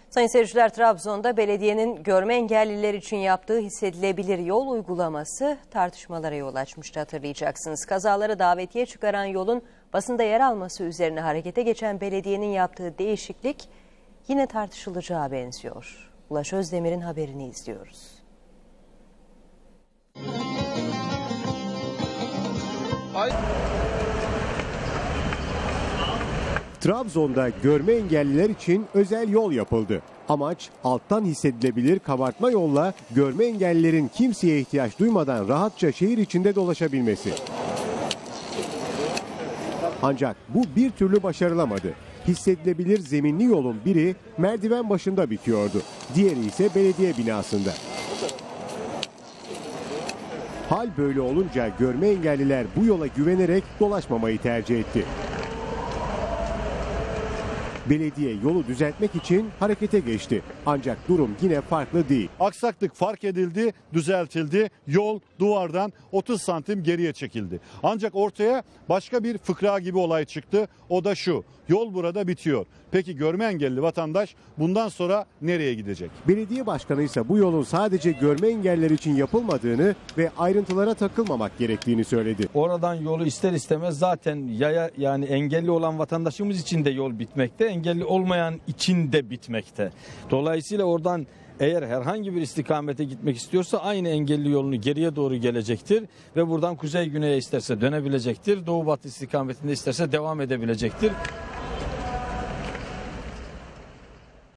Sayın seyirciler, Trabzon'da belediyenin görme engelliler için yaptığı hissedilebilir yol uygulaması tartışmalara yol açmıştı, hatırlayacaksınız. Kazalara davetiye çıkaran yolun basında yer alması üzerine harekete geçen belediyenin yaptığı değişiklik yine tartışılacağı benziyor. Ulaş Özdemir'in haberini izliyoruz. Trabzon'da görme engelliler için özel yol yapıldı. Amaç alttan hissedilebilir kabartma yolla görme engellilerin kimseye ihtiyaç duymadan rahatça şehir içinde dolaşabilmesi. Ancak bu bir türlü başarılamadı. Hissedilebilir zeminli yolun biri merdiven başında bitiyordu. Diğeri ise belediye binasında. Hal böyle olunca görme engelliler bu yola güvenerek dolaşmamayı tercih etti. Belediye yolu düzeltmek için harekete geçti. Ancak durum yine farklı değil. Aksaklık fark edildi, düzeltildi. Yol duvardan 30 santim geriye çekildi. Ancak ortaya başka bir fıkra gibi olay çıktı. O da şu: yol burada bitiyor. Peki görme engelli vatandaş bundan sonra nereye gidecek? Belediye başkanı ise bu yolun sadece görme engelliler için yapılmadığını ve ayrıntılara takılmamak gerektiğini söyledi. Oradan yolu ister istemez zaten yaya, yani engelli olan vatandaşımız için de yol bitmekte, engelli olmayan için de bitmekte. Dolayısıyla oradan eğer herhangi bir istikamete gitmek istiyorsa aynı engelli yolunu geriye doğru gelecektir ve buradan kuzey güneye isterse dönebilecektir, doğu batı istikametinde isterse devam edebilecektir.